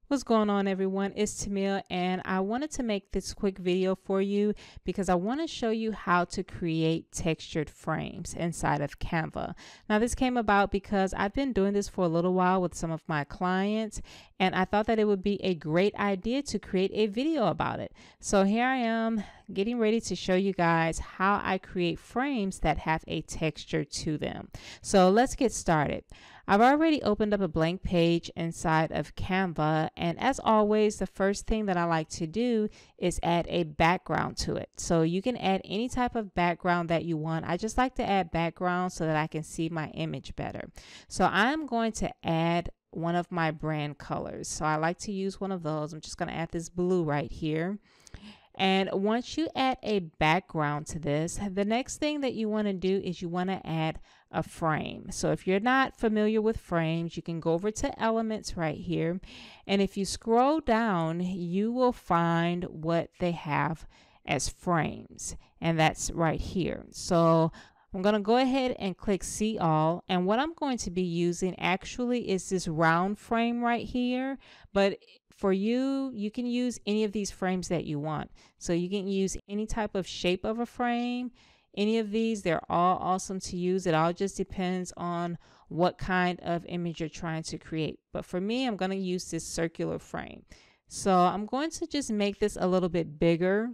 What's going on, everyone? It's Tamia, and I wanted to make this quick video for you because I want to show you how to create textured frames inside of Canva. Now, this came about because I've been doing this for a little while with some of my clients, and I thought that it would be a great idea to create a video about it. So here I am getting ready to show you guys how I create frames that have a texture to them. So let's get started. I've already opened up a blank page inside of Canva, and as always, the first thing that I like to do is add a background to it. So you can add any type of background that you want. I just like to add background so that I can see my image better. So I'm going to add one of my brand colors. So I like to use one of those. I'm just going to add this blue right here. And once you add a background to this, the next thing that you want to do is you want to add a frame. So if you're not familiar with frames, you can go over to elements right here. And if you scroll down, you will find what they have as frames. And that's right here. So I'm going to go ahead and click see all. And what I'm going to be using actually is this round frame right here. But for you, you can use any of these frames that you want. So you can use any type of shape of a frame. Any of these, they're all awesome to use. It all just depends on what kind of image you're trying to create. But for me, I'm going to use this circular frame. So I'm going to just make this a little bit bigger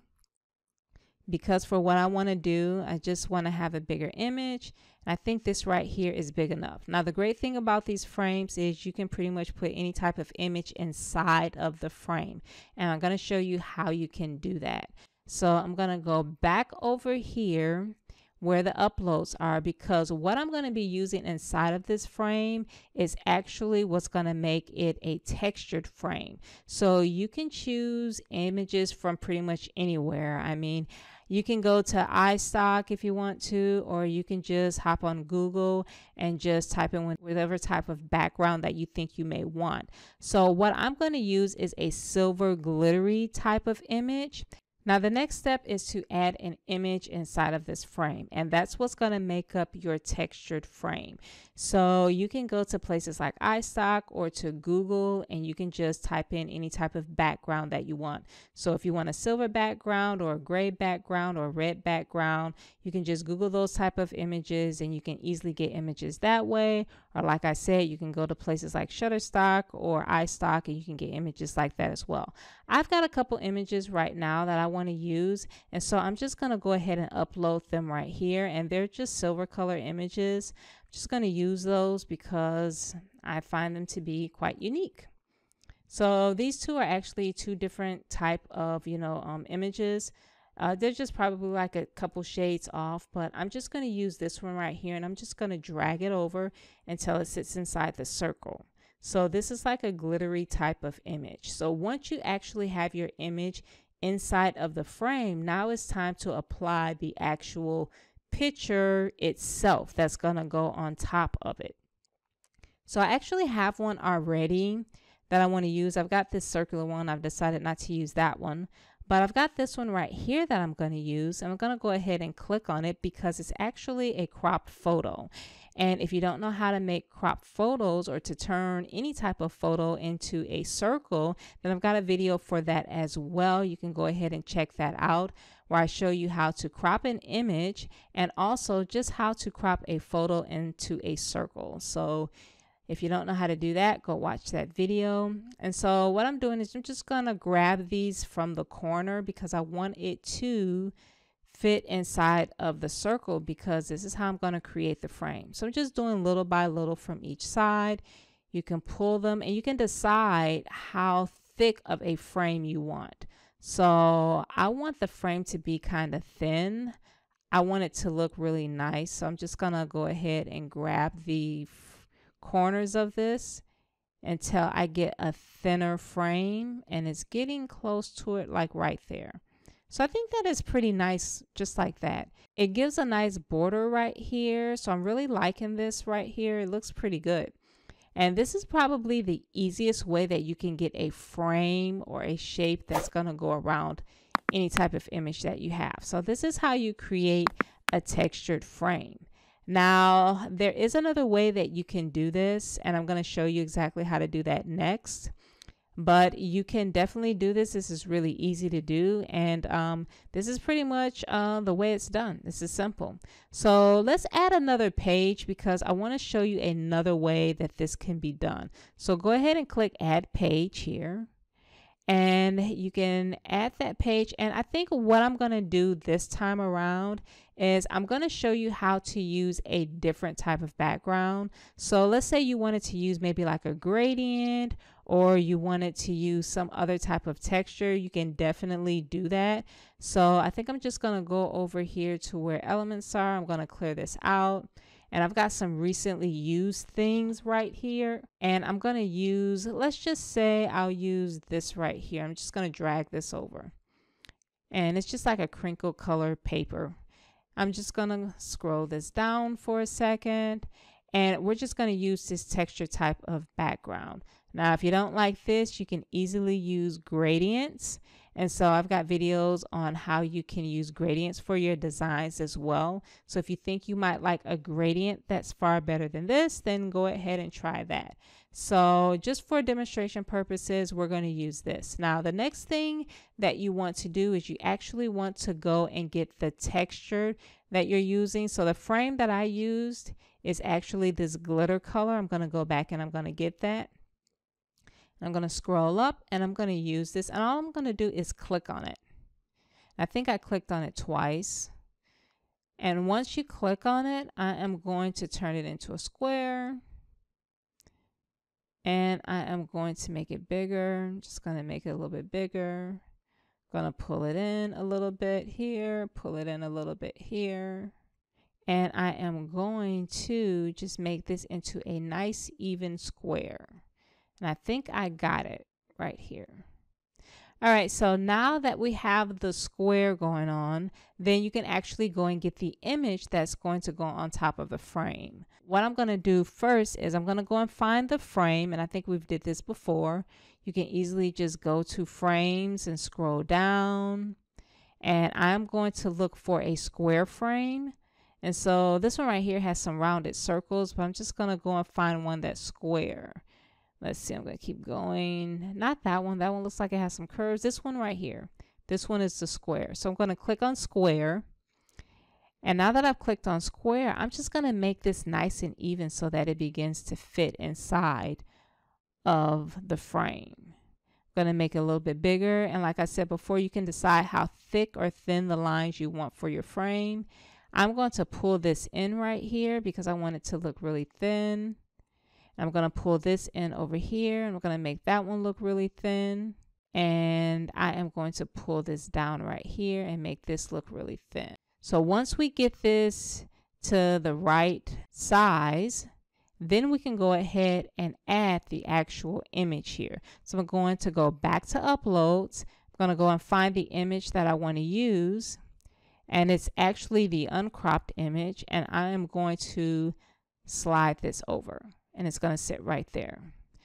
because for what I want to do, I just want to have a bigger image. And I think this right here is big enough. Now, the great thing about these frames is you can pretty much put any type of image inside of the frame. And I'm going to show you how you can do that. So I'm going to go back over here where the uploads are, because what I'm going to be using inside of this frame is actually what's going to make it a textured frame. So you can choose images from pretty much anywhere. I mean, you can go to iStock if you want to, or you can just hop on Google and just type in whatever type of background that you think you may want. So what I'm going to use is a silver glittery type of image. Now, the next step is to add an image inside of this frame, and that's what's going to make up your textured frame. So you can go to places like iStock or to Google, and you can just type in any type of background that you want. So if you want a silver background or a gray background or a red background, you can just Google those type of images, and you can easily get images that way. Or like I said, you can go to places like Shutterstock or iStock, and you can get images like that as well. I've got a couple images right now that I want to use, and so I'm just going to go ahead and upload them right here, and they're just silver color images. I'm just going to use those because I find them to be quite unique. So these two are actually two different type of images. They're just probably like a couple shades off, but I'm just going to use this one right here, and I'm just going to drag it over until it sits inside the circle. So this is like a glittery type of image. So once you actually have your image inside of the frame, now it's time to apply the actual picture itself that's going to go on top of it. So I actually have one already that I want to use. I've got this circular one. I've decided not to use that one, but I've got this one right here that I'm going to use. I'm going to go ahead and click on it because it's actually a cropped photo. And if you don't know how to make cropped photos or to turn any type of photo into a circle, then I've got a video for that as well. You can go ahead and check that out, where I show you how to crop an image and also just how to crop a photo into a circle. So if you don't know how to do that, go watch that video. And so what I'm doing is I'm just going to grab these from the corner because I want it to fit inside of the circle, because this is how I'm going to create the frame. So I'm just doing little by little from each side. You can pull them and you can decide how thick of a frame you want. So I want the frame to be kind of thin. I want it to look really nice. So I'm just going to go ahead and grab the corners of this until I get a thinner frame, and it's getting close to it, like right there. So I think that is pretty nice, just like that. It gives a nice border right here. So I'm really liking this right here. It looks pretty good. And this is probably the easiest way that you can get a frame or a shape that's going to go around any type of image that you have. So this is how you create a textured frame. Now, there is another way that you can do this, and I'm going to show you exactly how to do that next. but you can definitely do this. This is really easy to do, and this is pretty much the way it's done. This is simple. So let's add another page because I want to show you another way that this can be done. So go ahead and click add page here, and you can add that page. And I think what I'm going to do this time around is I'm going to show you how to use a different type of background. So let's say you wanted to use maybe like a gradient, or you wanted to use some other type of texture. You can definitely do that. So I think I'm just going to go over here to where elements are. I'm going to clear this out. And I've got some recently used things right here. And I'm going to use, let's just say I'll use this right here. I'm just going to drag this over. And it's just like a crinkle color paper. I'm just going to scroll this down for a second. And we're just going to use this texture type of background. Now, if you don't like this, you can easily use gradients. And so I've got videos on how you can use gradients for your designs as well. So if you think you might like a gradient that's far better than this, then go ahead and try that. So just for demonstration purposes, we're going to use this. Now, the next thing that you want to do is you actually want to go and get the texture that you're using. So the frame that I used is actually this glitter color. I'm going to go back and I'm going to get that. I'm going to scroll up and I'm going to use this, and all I'm going to do is click on it. I think I clicked on it twice. And once you click on it, I am going to turn it into a square. And I am going to make it bigger. I'm just going to make it a little bit bigger. Going to pull it in a little bit here, pull it in a little bit here. And I am going to just make this into a nice even square. And I think I got it right here. All right, so now that we have the square going on, then you can actually go and get the image that's going to go on top of the frame. What I'm going to do first is I'm going to go and find the frame, and I think we've did this before. You can easily just go to frames and scroll down, and I'm going to look for a square frame. And so this one right here has some rounded circles, but I'm just going to go and find one that's square. Let's see, I'm going to keep going. Not that one. That one looks like it has some curves. This one right here. This one is the square. So I'm going to click on square. And now that I've clicked on square, I'm just going to make this nice and even so that it begins to fit inside of the frame. I'm going to make it a little bit bigger. And like I said before, you can decide how thick or thin the lines you want for your frame. I'm going to pull this in right here because I want it to look really thin. I'm going to pull this in over here, and I'm going to make that one look really thin. And I am going to pull this down right here and make this look really thin. So once we get this to the right size, then we can go ahead and add the actual image here. So I'm going to go back to uploads. I'm going to go and find the image that I want to use. And it's actually the uncropped image. And I am going to slide this over. And it's going to sit right there.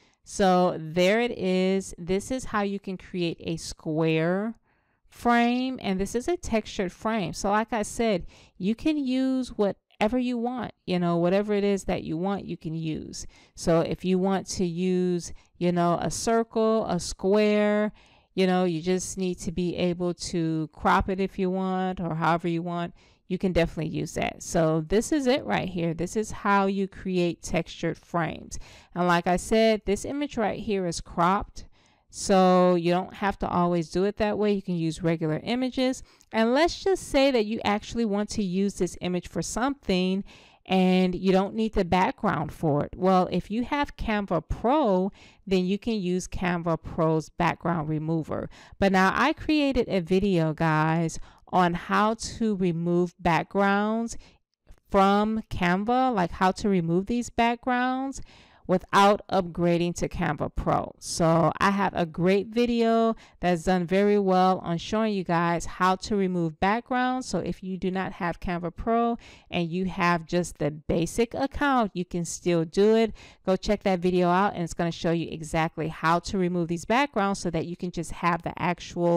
So there it is. This is how you can create a square frame, and this is a textured frame. So like I said, you can use whatever you want, whatever it is that you want, you can use. So if you want to use, a circle, a square, you just need to be able to crop it if you want, or however you want. You can definitely use that. So this is it right here. This is how you create textured frames. And like I said, this image right here is cropped. So you don't have to always do it that way. You can use regular images. And let's just say that you actually want to use this image for something and you don't need the background for it. Well, if you have Canva Pro, then you can use Canva Pro's background remover. But now I created a video, guys, on how to remove backgrounds from Canva, like how to remove these backgrounds without upgrading to Canva Pro. So I have a great video that's done very well on showing you guys how to remove backgrounds. So if you do not have Canva Pro and you have just the basic account, you can still do it. Go check that video out, and it's going to show you exactly how to remove these backgrounds so that you can just have the actual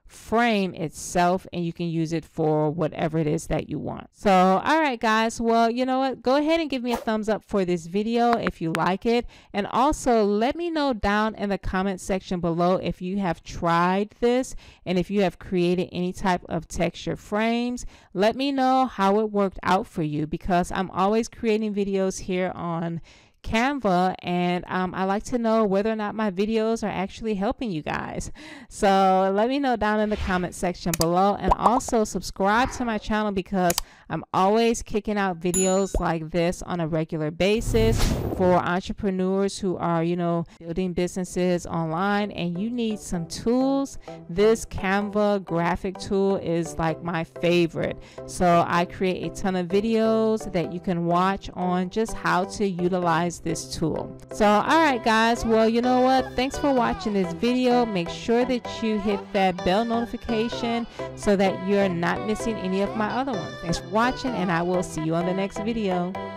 frame itself, and you can use it for whatever it is that you want. So all right guys, well, you know what, go ahead and give me a thumbs up for this video if you like it, and also let me know down in the comment section below if you have tried this and if you have created any type of texture frames. Let me know how it worked out for you, because I'm always creating videos here on Canva, and I like to know whether or not my videos are actually helping you guys. So let me know down in the comment section below, and also subscribe to my channel because I'm always kicking out videos like this on a regular basis for entrepreneurs who are, you know, building businesses online and you need some tools. This Canva graphic tool is like my favorite. So I create a ton of videos that you can watch on just how to utilize this tool. So all right guys, well, you know what, thanks for watching this video. Make sure that you hit that bell notification so that you're not missing any of my other ones. Thanks for watching, and I will see you on the next video.